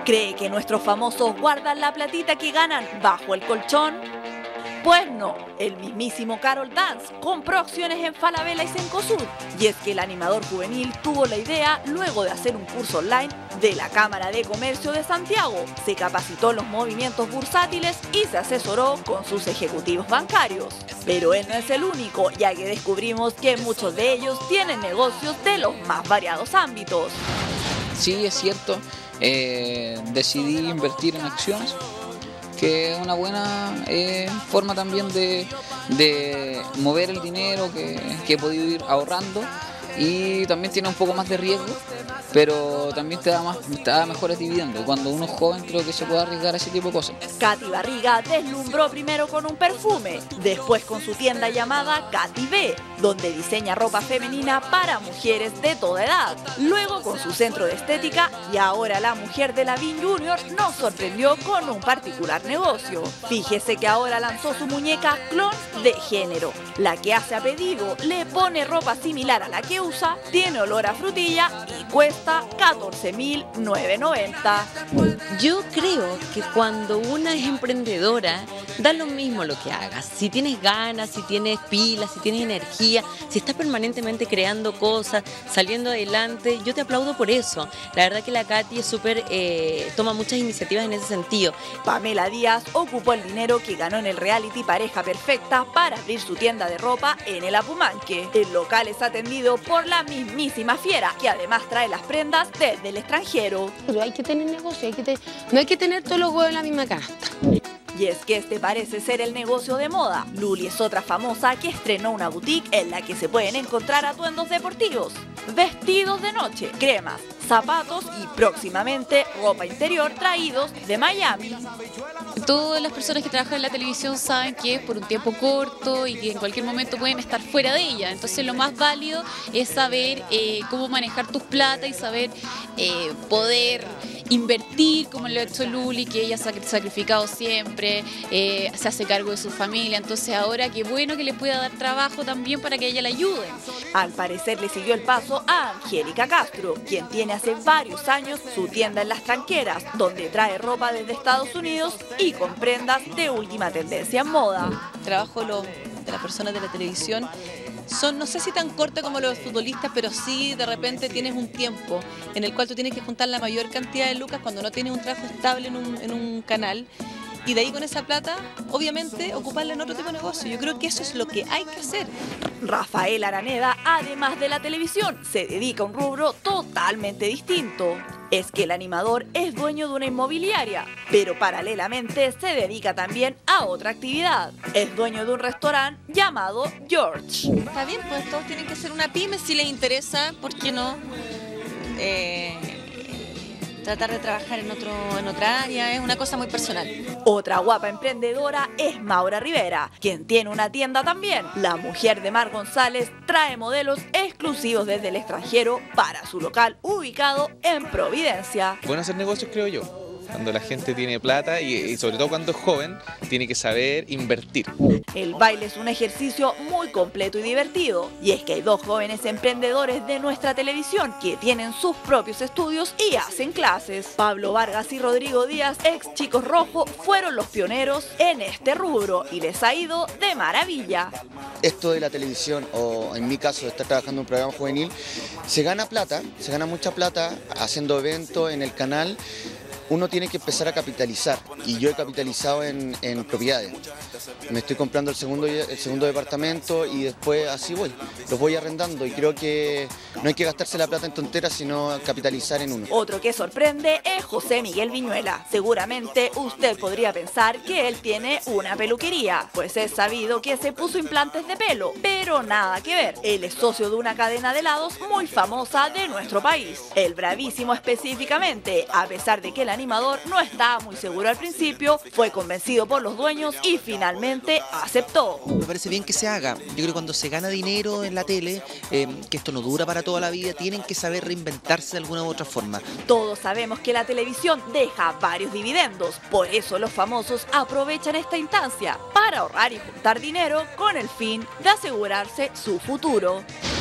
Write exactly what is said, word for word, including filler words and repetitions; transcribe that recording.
¿Cree que nuestros famosos guardan la platita que ganan bajo el colchón? Pues no, el mismísimo Carol Dance compró acciones en Falabella y Cencosud. Y es que el animador juvenil tuvo la idea luego de hacer un curso online de la Cámara de Comercio de Santiago. Se capacitó en los movimientos bursátiles y se asesoró con sus ejecutivos bancarios. Pero él no es el único, ya que descubrimos que muchos de ellos tienen negocios de los más variados ámbitos. Sí, es cierto, eh, decidí invertir en acciones, que es una buena eh, forma también de, de mover el dinero que, que he podido ir ahorrando, y también tiene un poco más de riesgo, pero también te da, más, te da mejores dividendos. Cuando uno es joven creo que se puede arriesgar a ese tipo de cosas. Katy Barriga deslumbró primero con un perfume, después con su tienda llamada Katy B, donde diseña ropa femenina para mujeres de toda edad, luego con su centro de estética, y ahora la mujer de Lavín Junior nos sorprendió con un particular negocio. Fíjese que ahora lanzó su muñeca clon de género, la que hace a pedido, le pone ropa similar a la que usa, tiene olor a frutilla y cuesta catorce mil novecientos noventa. Yo creo que cuando una es emprendedora, da lo mismo lo que hagas. Si tienes ganas, si tienes pilas, si tienes energía, si estás permanentemente creando cosas, saliendo adelante, yo te aplaudo por eso. La verdad que la Katy es súper, eh, toma muchas iniciativas en ese sentido. Pamela Díaz ocupó el dinero que ganó en el reality Pareja Perfecta para abrir su tienda de ropa en el Apumanque. El local es atendido por la mismísima Fiera, que además trae las prendas desde el extranjero. Pero hay que tener negocio, hay que te... no hay que tener todos los huevos en la misma canasta. Y es que este parece ser el negocio de moda. Luli es otra famosa que estrenó una boutique en la que se pueden encontrar atuendos deportivos, vestidos de noche, cremas, zapatos y próximamente ropa interior traídos de Miami. Todas las personas que trabajan en la televisión saben que es por un tiempo corto y que en cualquier momento pueden estar fuera de ella. Entonces lo más válido es saber eh, cómo manejar tus plata y saber eh, poder invertir, como lo ha hecho Luli, que ella se ha sacrificado siempre, eh, se hace cargo de su familia. Entonces ahora qué bueno que le pueda dar trabajo también para que ella le ayude. Al parecer le siguió el paso a Angélica Castro, quien tiene hace varios años su tienda en Las Tranqueras, donde trae ropa desde Estados Unidos y con prendas de última tendencia en moda. El trabajo de, lo, de las personas de la televisión son, no sé si tan corta como los futbolistas, pero sí de repente tienes un tiempo en el cual tú tienes que juntar la mayor cantidad de lucas cuando no tienes un trabajo estable en un, en un canal. Y de ahí con esa plata, obviamente, ocuparla en otro tipo de negocio. Yo creo que eso es lo que hay que hacer. Rafael Araneda, además de la televisión, se dedica a un rubro totalmente distinto. Es que el animador es dueño de una inmobiliaria, pero paralelamente se dedica también a otra actividad. Es dueño de un restaurante llamado George. Está bien, pues todos tienen que ser una pyme si les interesa, ¿por qué no? Eh... Tratar de trabajar en, otro, en otra área es una cosa muy personal. Otra guapa emprendedora es Maura Rivera, quien tiene una tienda también. La mujer de Mar González trae modelos exclusivos desde el extranjero para su local ubicado en Providencia. Bueno hacer negocios, creo yo. Cuando la gente tiene plata y, y sobre todo cuando es joven, tiene que saber invertir. El baile es un ejercicio muy completo y divertido. Y es que hay dos jóvenes emprendedores de nuestra televisión que tienen sus propios estudios y hacen clases. Pablo Vargas y Rodrigo Díaz, ex Chicos Rojo, fueron los pioneros en este rubro y les ha ido de maravilla. Esto de la televisión, o en mi caso de estar trabajando en un programa juvenil, se gana plata, se gana mucha plata haciendo eventos en el canal. Uno tiene que empezar a capitalizar, y yo he capitalizado en, en propiedades. Me estoy comprando el segundo, el segundo departamento y después así voy, los voy arrendando, y creo que no hay que gastarse la plata en tonteras, sino capitalizar en uno. Otro que sorprende es José Miguel Viñuela. Seguramente usted podría pensar que él tiene una peluquería, pues es sabido que se puso implantes de pelo, pero nada que ver. Él es socio de una cadena de helados muy famosa de nuestro país, El Bravísimo específicamente. A pesar de que el animador no estaba muy seguro al principio, fue convencido por los dueños y finalmente aceptó. Me parece bien que se haga. Yo creo que cuando se gana dinero en la tele, eh, que esto no dura para toda la vida, tienen que saber reinventarse de alguna u otra forma. Todos sabemos que la televisión deja varios dividendos, por eso los famosos aprovechan esta instancia para ahorrar y juntar dinero con el fin de asegurarse su futuro.